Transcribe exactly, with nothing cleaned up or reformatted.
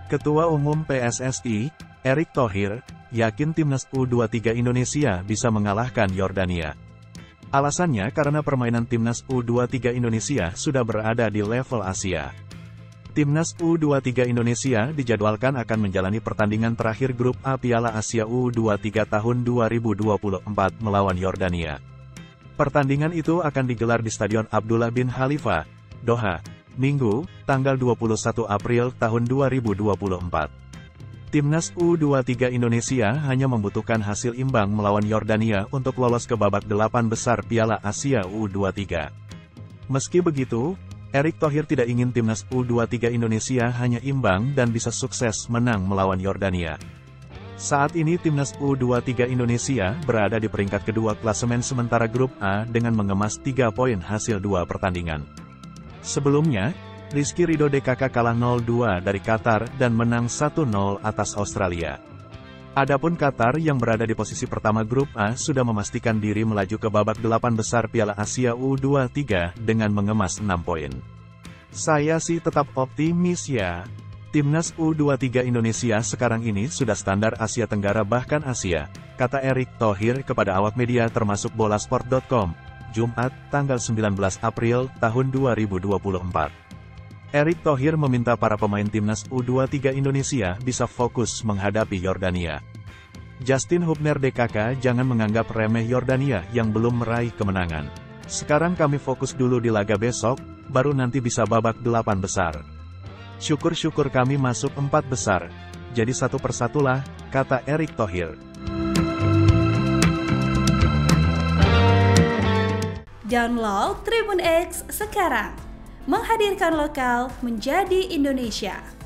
Ketua Umum P S S I, Erick Thohir, yakin timnas U dua puluh tiga Indonesia bisa mengalahkan Yordania. Alasannya karena permainan timnas U dua puluh tiga Indonesia sudah berada di level Asia. Timnas U dua puluh tiga Indonesia dijadwalkan akan menjalani pertandingan terakhir grup A Piala Asia U dua puluh tiga tahun dua ribu dua puluh empat melawan Yordania. Pertandingan itu akan digelar di Stadion Abdullah bin Khalifa, Doha, Minggu, tanggal dua puluh satu April tahun dua ribu dua puluh empat. Timnas U dua puluh tiga Indonesia hanya membutuhkan hasil imbang melawan Yordania untuk lolos ke babak delapan besar Piala Asia U dua puluh tiga. Meski begitu, Erick Thohir tidak ingin timnas U dua puluh tiga Indonesia hanya imbang dan bisa sukses menang melawan Yordania. Saat ini timnas U dua puluh tiga Indonesia berada di peringkat kedua klasemen sementara grup A dengan mengemas tiga poin hasil dua pertandingan. Sebelumnya, Rizky Ridho D K K kalah nol dua dari Qatar dan menang satu nol atas Australia. Adapun Qatar yang berada di posisi pertama grup A sudah memastikan diri melaju ke babak delapan besar Piala Asia U dua puluh tiga dengan mengemas enam poin. Saya sih tetap optimis ya. Timnas U dua puluh tiga Indonesia sekarang ini sudah standar Asia Tenggara bahkan Asia, kata Erick Thohir kepada awak media termasuk bolasport dot com, Jumat, tanggal sembilan belas April tahun dua ribu dua puluh empat. Erick Thohir meminta para pemain timnas U dua puluh tiga Indonesia bisa fokus menghadapi Yordania. Justin Hubner D K K jangan menganggap remeh Yordania yang belum meraih kemenangan. Sekarang kami fokus dulu di laga besok, baru nanti bisa babak delapan besar. Syukur-syukur kami masuk empat besar, jadi satu persatulah, kata Erick Thohir. Download Tribun X sekarang, menghadirkan lokal menjadi Indonesia.